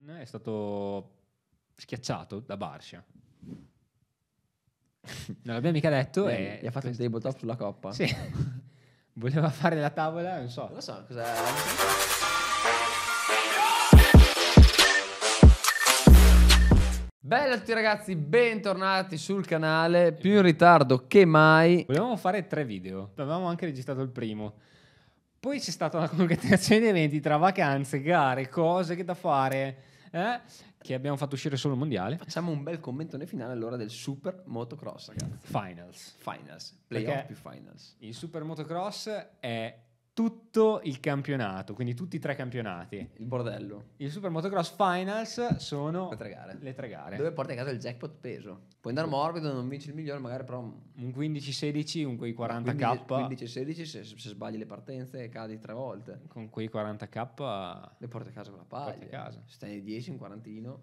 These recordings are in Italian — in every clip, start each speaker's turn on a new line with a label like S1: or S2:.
S1: È stato schiacciato da Barcia. Non l'abbiamo mica detto.
S2: Gli ha fatto un tabletop sulla coppa?
S1: Sì. Voleva fare la tavola, non so.
S2: Non lo so, cos'è? Bella a tutti ragazzi, bentornati sul canale, più in ritardo che mai.
S1: Volevamo fare 3 video, avevamo anche registrato il primo. Poi c'è stata una concatenazione di eventi tra vacanze, gare, cose che da fare, che abbiamo fatto uscire solo il mondiale.
S2: Facciamo un bel commento nel finale allora del Super Motocross, ragazzi. Finals, playoff più finals.
S1: Il Super Motocross è tutto il campionato, quindi tutti i 3 campionati.
S2: Il bordello.
S1: Il Super Motocross Finals sono
S2: le 3
S1: gare.
S2: Dove porti a casa il jackpot peso. Puoi andare morbido, non vinci il migliore, magari però
S1: un 15-16, un quei 40k.
S2: 15-16 se sbagli le partenze cadi 3 volte.
S1: Con quei 40k
S2: le porti a casa con la paglia. Se stai 10, un quarantino.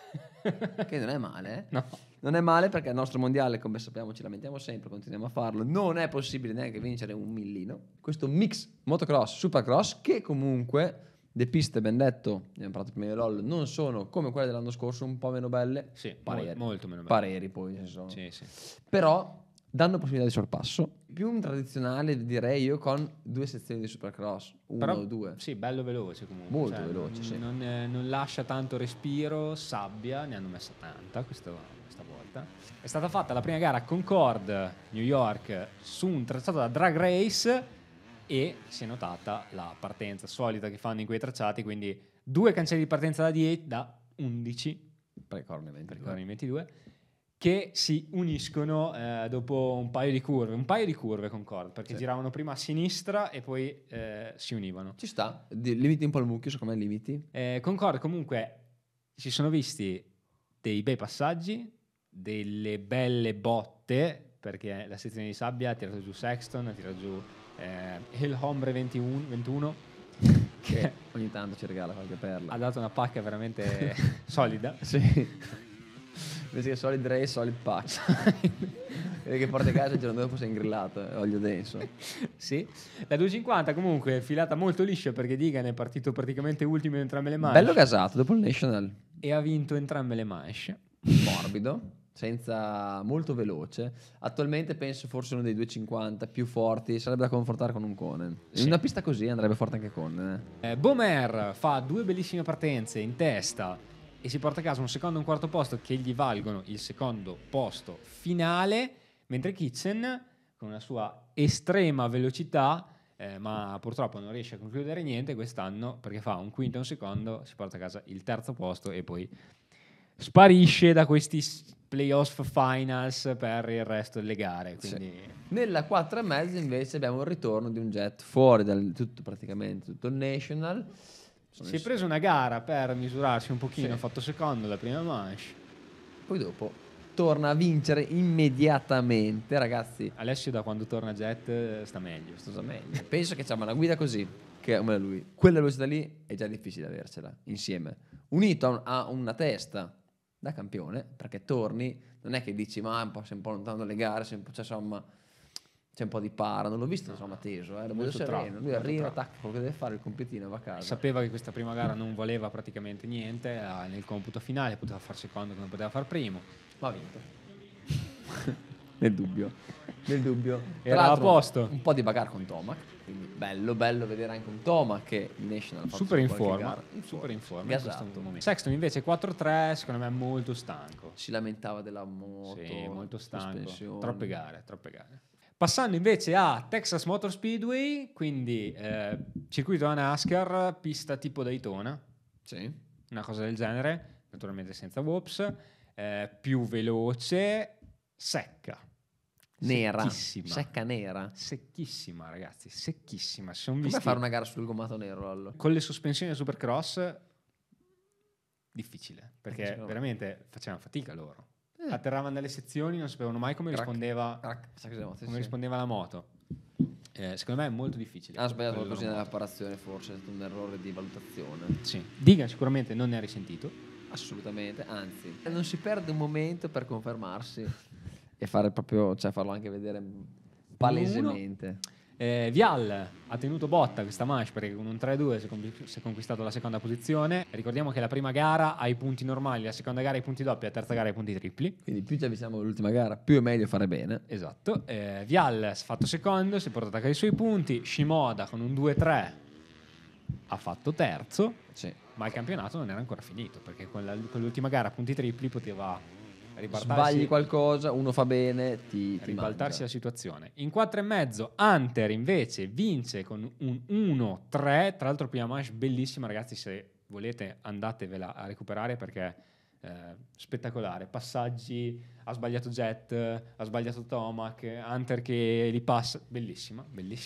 S2: Che non è male, eh?
S1: No.
S2: Non è male perché il nostro mondiale, come sappiamo, ci lamentiamo sempre, continuiamo a farlo. Non è possibile neanche vincere un millino. Questo mix motocross, supercross, che comunque le piste, ben detto, abbiamo parlato prima di LOL, non sono come quelle dell'anno scorso, un po' meno belle.
S1: Sì,
S2: pareri.
S1: Molto meno belle.
S2: Pareri poi ci sono.
S1: Sì.
S2: Però danno possibilità di sorpasso. Più un tradizionale, direi io, con 2 sezioni di supercross, una o 2.
S1: Sì, bello veloce comunque.
S2: Molto veloce, sì.
S1: Non lascia tanto respiro, sabbia, ne hanno messa tanta questa volta. È stata fatta la prima gara a Concord, New York, su un tracciato da drag race e si è notata la partenza solita che fanno in quei tracciati, quindi 2 cancelli di partenza da 11,
S2: precorne
S1: 22, che si uniscono dopo un paio di curve Concord, perché giravano prima a sinistra e poi si univano.
S2: Ci sta, limiti un po' il mucchio, secondo me limiti.
S1: Concord comunque si sono visti dei bei passaggi, delle belle botte, perché la sezione di sabbia ha tirato giù Sexton, ha tirato giù El Hombre 21
S2: che ogni tanto ci regala qualche perla.
S1: Ha dato una pacca veramente solida.
S2: Sì. Invece che solid race, solid pack. Che porti a casa il giorno dopo sei ingrillato, olio denso.
S1: Sì. La 250 comunque è filata molto liscia perché Digan è partito praticamente ultimo in entrambe le manche.
S2: Bello gasato dopo il National.
S1: E ha vinto entrambe le manche.
S2: Morbido, molto veloce. Attualmente penso forse uno dei 250 più forti, sarebbe da confrontare con un Conen. In una pista così andrebbe forte anche Conen.
S1: Bomer fa 2 bellissime partenze in testa e si porta a casa un secondo e un quarto posto che gli valgono il secondo posto finale, mentre Kitchen con una sua estrema velocità ma purtroppo non riesce a concludere niente quest'anno perché fa un quinto e un secondo, si porta a casa il terzo posto e poi sparisce da questi playoff finals per il resto delle gare. Quindi...
S2: Sì. Nella 4,5 invece abbiamo il ritorno di un jet fuori dal praticamente tutto il National.
S1: Si è preso una gara per misurarsi un pochino, ha fatto secondo la prima manche.
S2: Poi dopo torna a vincere immediatamente, ragazzi.
S1: Alessio da quando torna jet sta meglio.
S2: Penso che c'è una guida così, che come lui. Quella velocità lì è già difficile avercela insieme. Unito a una testa da campione, perché torni, non è che dici ma sei un po' lontano dalle gare, c'è un po' di para, non l'ho visto insomma teso, lo vedo sereno, lui arriva, attacca quello che deve fare, il compitino e va a casa.
S1: Sapeva che questa prima gara non valeva praticamente niente, nel computo finale poteva far secondo che non poteva far primo,
S2: ma ha vinto. Nel dubbio.
S1: Era a posto.
S2: Un po' di bagarre con Tomac, quindi bello vedere anche un Tomac che il National ha fatto
S1: super in forma in questo momento. Sexton invece 4-3, secondo me è molto stanco.
S2: Si lamentava della moto,
S1: sì, molto stanco, troppe gare. Passando invece a Texas Motor Speedway, quindi circuito da NASCAR, pista tipo Daytona,
S2: sì,
S1: una cosa del genere, naturalmente senza whoops, più veloce, secca.
S2: Nera,
S1: secchissima, secchissima ragazzi, secchissima.
S2: Come fare una gara sul gommato nero Lollo?
S1: Con le sospensioni Supercross difficile, perché veramente facevano fatica loro. Atterravano dalle sezioni, non sapevano mai come rispondeva la moto. Secondo me è molto difficile.
S2: Ha sbagliato qualcosa nella preparazione, forse è stato un errore di valutazione.
S1: Sì. Digan sicuramente non ne ha risentito.
S2: Assolutamente, anzi, non si perde un momento per confermarsi e fare proprio, farlo anche vedere palesemente.
S1: Vial ha tenuto botta questa manche perché con un 3-2 si è conquistato la seconda posizione. Ricordiamo che la prima gara ha i punti normali, la seconda gara ha i punti doppi, la terza gara ha i punti tripli.
S2: Quindi più ci avviciniamo all'ultima gara, più è meglio fare bene.
S1: Esatto. Vial si è fatto secondo, si è portato a casa i suoi punti. Shimoda con un 2-3 ha fatto terzo,
S2: Sì.
S1: ma il campionato non era ancora finito perché con l'ultima gara a punti tripli poteva
S2: Sbagli qualcosa, uno fa bene, ti
S1: ribaltarsi
S2: mangia.
S1: la situazione. In 4,5 Hunter invece vince con un 1-3. Tra l'altro prima manche bellissima, ragazzi, se volete andatevela a recuperare perché spettacolare. Passaggi, ha sbagliato Jet, ha sbagliato Tomac, Hunter che li passa, bellissima.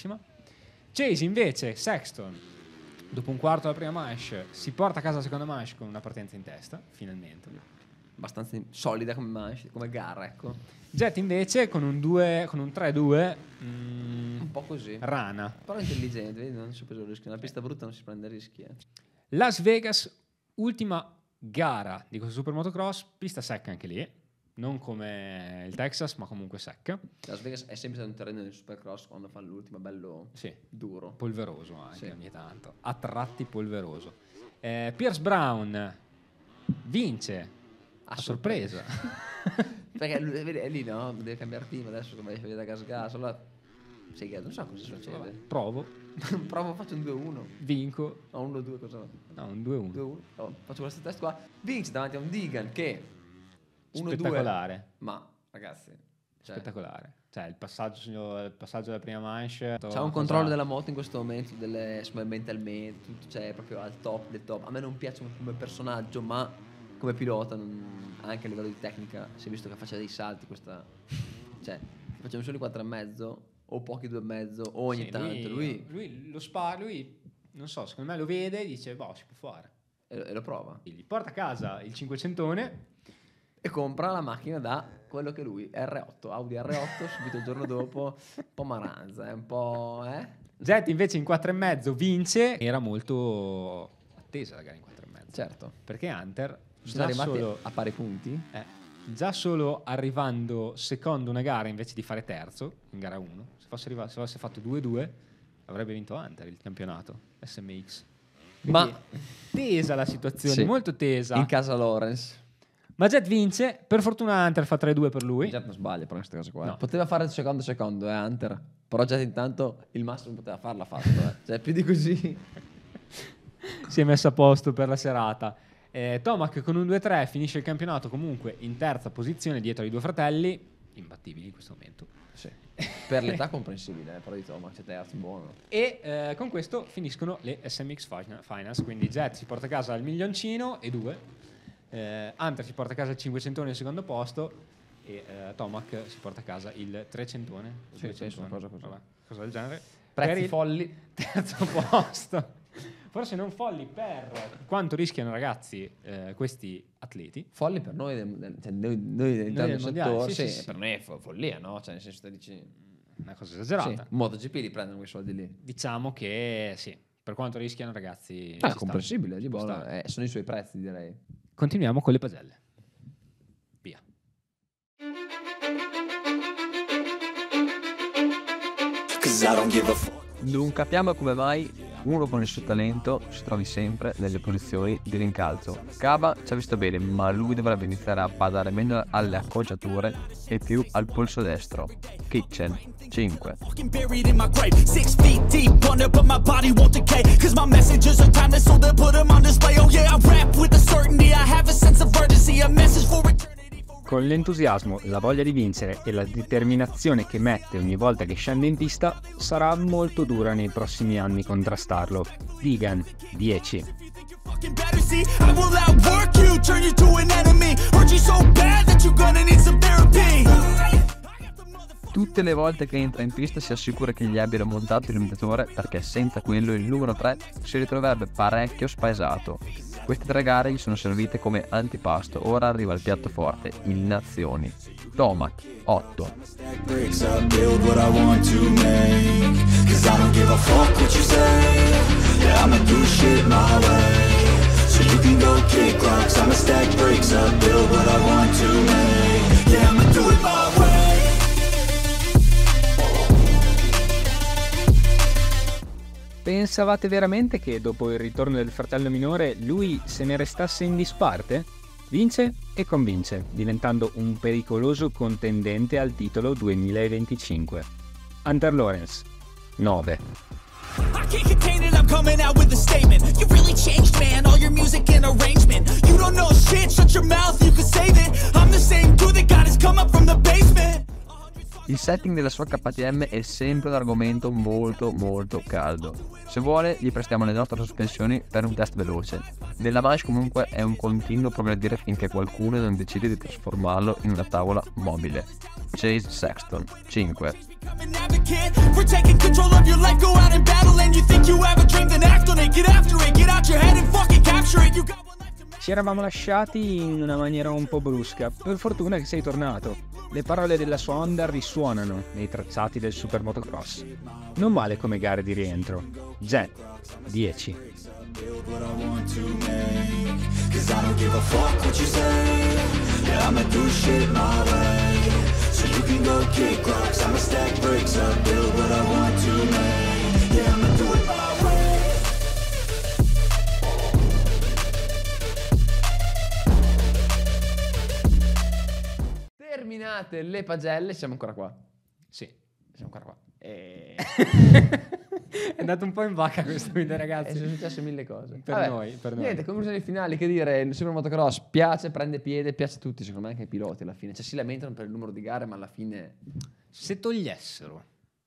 S1: Chase invece, Sexton, dopo un quarto della prima manche si porta a casa la seconda manche con una partenza in testa, finalmente.
S2: Abbastanza solida come manche, come gara, ecco.
S1: Jet invece con un 3-2
S2: Un po' così.
S1: rana.
S2: Però intelligente, vedi, non si è preso il rischio. Una pista brutta non si prende rischi.
S1: Las Vegas, ultima gara di questo super motocross, pista secca anche lì, non come il Texas, ma comunque secca.
S2: Las Vegas è sempre stato un terreno del supercross quando fa l'ultima, bello duro.
S1: Polveroso anche ogni tanto, a tratti polveroso. Pierce Brown vince a sorpresa.
S2: Perché è lì, no? Deve cambiare team adesso come vede da gas. Allora, sì, non so cosa succede.
S1: Provo,
S2: faccio un 2-1.
S1: vinco.
S2: No, un 1-2 cosa?
S1: No, un 2-1.
S2: 2-1. No, faccio questo test qua. Vince davanti a un Deegan che 1-2.
S1: Spettacolare.
S2: Ma ragazzi,
S1: Spettacolare. Cioè il passaggio della prima manche.
S2: c'ha un controllo della moto in questo momento, mentalmente, tutto, cioè proprio al top del top. A me non piace come personaggio, ma come pilota, anche a livello di tecnica, si è visto che faceva dei salti. Cioè, facciamo solo i 4,5 o pochi 2,5 o ogni tanto. Lui
S1: lo spara, lui non so, secondo me lo vede e dice, boh, si può fare.
S2: E lo prova.
S1: Gli porta a casa il 500one
S2: E compra la macchina da quello che lui, R8, Audi R8, subito il giorno dopo, un po' maranza, un po'.
S1: Jet invece in 4,5 vince. Era molto attesa la gara in 4,5.
S2: Certo.
S1: Perché Hunter
S2: Sono arrivati a pari punti.
S1: Già solo arrivando secondo una gara invece di fare terzo in gara 1, se fosse fatto 2-2 avrebbe vinto Hunter il campionato SMX. Quindi
S2: Ma
S1: tesa la situazione, molto tesa.
S2: In casa Lawrence.
S1: Ma Jet vince, per fortuna Hunter fa 3-2 per lui.
S2: Jet non sbaglia per queste cose qua.
S1: No.
S2: Poteva fare il secondo, Hunter. Però Jet intanto il massimo poteva farlo, l'ha fatto. Cioè più di così.
S1: Si è messo a posto per la serata. Tomac con un 2-3 finisce il campionato comunque in terza posizione dietro ai due fratelli, imbattibili in questo momento.
S2: Sì. Per l'età comprensibile, però di Tomac c'è terzo, buono.
S1: E con questo finiscono le SMX Finals, quindi Jet si porta a casa il milioncino e 2, Hunter si porta a casa il 500 al secondo posto e Tomac si porta a casa il 300one.
S2: Sì, cosa
S1: del genere.
S2: Prezzi
S1: per il
S2: folli.
S1: Terzo posto. Forse non folli per quanto rischiano, ragazzi, questi atleti.
S2: Folli per noi, cioè noi del settore,
S1: sì.
S2: per noi è follia, no? Cioè nel senso che dici
S1: una cosa esagerata.
S2: Sì, MotoGP li prendono quei soldi lì.
S1: Diciamo che sì, per quanto rischiano, ragazzi.
S2: È comprensibile, di buono. Sono i suoi prezzi, direi.
S1: Continuiamo con le pagelle. Via.
S3: Non capiamo come mai uno con il suo talento si trovi sempre nelle posizioni di rincalzo. Cava ci ha visto bene, ma lui dovrebbe iniziare a badare meno alle accoggiature e più al polso destro. Kitchen 5.
S4: Con l'entusiasmo, la voglia di vincere e la determinazione che mette ogni volta che scende in pista, sarà molto dura nei prossimi anni contrastarlo. Deegan, 10.
S3: Tutte le volte che entra in pista si assicura che gli abbiano montato il limitatore, perché senza quello il numero 3 si ritroverebbe parecchio spaesato. Queste 3 gare gli sono servite come antipasto, ora arriva il piatto forte, il Nazioni. Tomac, 8.
S4: Pensavate veramente che dopo il ritorno del fratello minore lui se ne restasse in disparte? Vince e convince, diventando un pericoloso contendente al titolo 2025. Hunter Lawrence, 9.
S5: I can't contain it, I'm coming out with a statement. You really changed, man, all your music and arrangement. You don't know shit, shut your mouth, you can save it. I'm the same dude that got his come up from the basement.
S3: Il setting della sua KTM è sempre un argomento molto molto caldo. Se vuole gli prestiamo le nostre sospensioni per un test veloce. Nella manche comunque è un continuo progredire finché qualcuno non decide di trasformarlo in una tavola mobile. Chase Sexton, 5.
S5: I'm an advocate for taking control of your life. Go out and battle, and you think you have a dream, then act on it. Get after it, get out your head and fucking capture it. You got one life to make.
S4: Ci eravamo lasciati in una maniera un po' brusca, per fortuna che sei tornato. Le parole della sua Honda risuonano nei tracciati del Super Motocross. Non male come gare di rientro. Jet, 10.
S5: Build what I want to make, 'cause I don't give a fuck what you say. Yeah, I'ma do shit my way, so you can go kick rocks. I'ma stack bricks up, build what I want to make. Yeah, I'ma do it my way.
S2: Terminate le pagelle, siamo ancora qua.
S1: Sì.
S2: Siamo ancora qua.
S1: È andato un po' in vacca questo video,
S2: E
S1: ragazzi.
S2: sono successe mille cose.
S1: Per noi.
S2: Niente, conclusioni finali, che dire, il Super Motocross piace, prende piede, piace a tutti, secondo me anche ai piloti alla fine. Cioè si lamentano per il numero di gare, ma alla fine...
S1: Se togliessero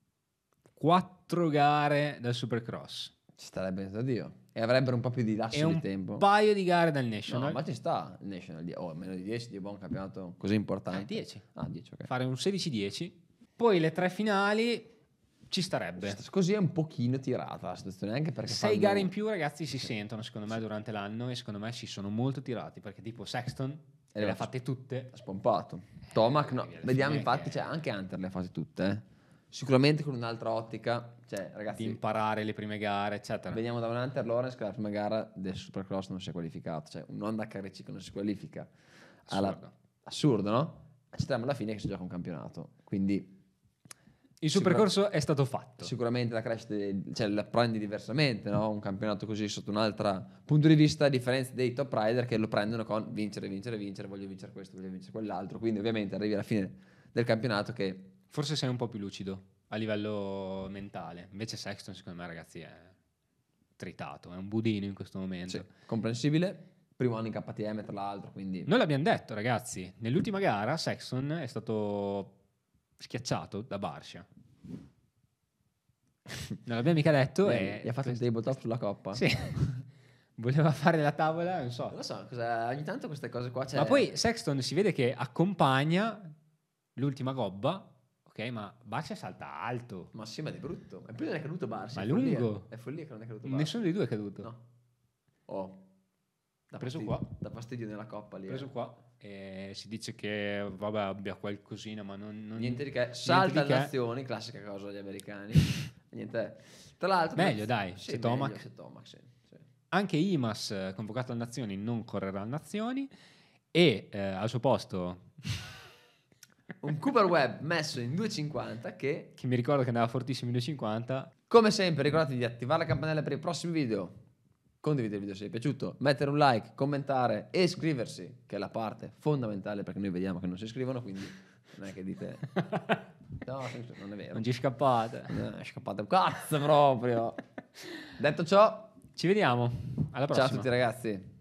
S1: 4 gare dal Supercross
S2: Ci starebbe da Dio. E avrebbero un po' più di
S1: e
S2: lasso
S1: un
S2: di tempo.
S1: paio di gare dal
S2: No,
S1: National,
S2: ma ci sta il National. Meno di 10 di buon campionato così importante.
S1: 10.
S2: Ah, 10, ok.
S1: fare un 16-10, poi le 3 finali ci starebbe.
S2: Così è un pochino tirata la situazione, anche perché
S1: 6
S2: fanno-
S1: gare in più, ragazzi, si sentono secondo me durante l'anno, e secondo me si sono molto tirati, perché tipo Sexton le ha fatte tutte.
S2: Ha spompato. Tomac no.
S1: alla
S2: Vediamo
S1: fine
S2: infatti,
S1: che-
S2: cioè, anche Hunter le ha fatte tutte. Sicuramente con un'altra ottica. Cioè,
S1: Di
S2: ragazzi,
S1: imparare le prime gare, eccetera.
S2: veniamo da un Hunter Lawrence che la prima gara del Supercross non si è qualificato. Cioè, un Honda HRC che non si qualifica.
S1: Assurdo.
S2: Assurdo, no? Accettiamo alla fine che si gioca un campionato. Quindi
S1: Il suo percorso è stato fatto.
S2: sicuramente la crescita, cioè la prendi diversamente, no? Un campionato così sotto un altro punto di vista, a differenza dei top rider che lo prendono con vincere, voglio vincere questo, voglio vincere quell'altro. Quindi ovviamente arrivi alla fine del campionato che
S1: Forse sei un po' più lucido a livello mentale. Invece Sexton, secondo me, ragazzi, è tritato, è un budino in questo momento.
S2: sì, comprensibile. Primo anno in KTM tra l'altro, quindi
S1: Noi l'abbiamo detto, ragazzi, nell'ultima gara Sexton è stato schiacciato da Barcia. Non l'abbiamo mica detto e
S2: gli ha fatto un tabletop sulla coppa.
S1: Sì. Voleva fare la tavola, non so.
S2: Non lo so, ogni tanto queste cose qua c'è.
S1: Ma poi Sexton si vede che accompagna l'ultima gobba, ok, ma Barcia salta alto.
S2: Ma sì, ma di brutto. E poi non è caduto Barsi.
S1: Ma
S2: è
S1: lungo.
S2: follia. È follia che non è caduto Barsi.
S1: Nessuno dei due è caduto.
S2: No. Oh. Da
S1: Preso
S2: fastidio-
S1: qua.
S2: Da fastidio nella coppa lì.
S1: Preso qua e si dice che vabbè abbia qualcosina, ma non
S2: Niente di che.
S1: niente
S2: Salta
S1: di che.
S2: alle nazioni, classica cosa degli americani. Niente. Tra l'altro...
S1: Meglio, dai,
S2: Sì,
S1: se
S2: meglio,
S1: Tomac.
S2: se Tomac, sì.
S1: Anche Imas, convocato alle Nazioni, non correrà alle Nazioni, e al suo posto,
S2: Un Cooper Webb messo in 250 che,
S1: che mi ricordo che andava fortissimo in 250,
S2: come sempre, ricordatevi di attivare la campanella per i prossimi video, condividere il video se vi è piaciuto, mettere un like, commentare e iscriversi, che è la parte fondamentale perché noi vediamo che non si iscrivono, quindi non è che dite... No, non è vero.
S1: non ci scappate.
S2: È scappato un cazzo proprio. Detto ciò,
S1: Ci vediamo, alla prossima.
S2: ciao a tutti ragazzi.